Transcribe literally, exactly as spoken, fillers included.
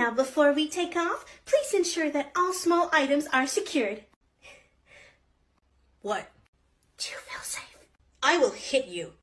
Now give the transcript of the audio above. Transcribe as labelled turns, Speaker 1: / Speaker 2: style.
Speaker 1: Now, before we take off, please ensure that all small items are secured.
Speaker 2: What?
Speaker 1: Do you feel safe?
Speaker 2: I will hit you.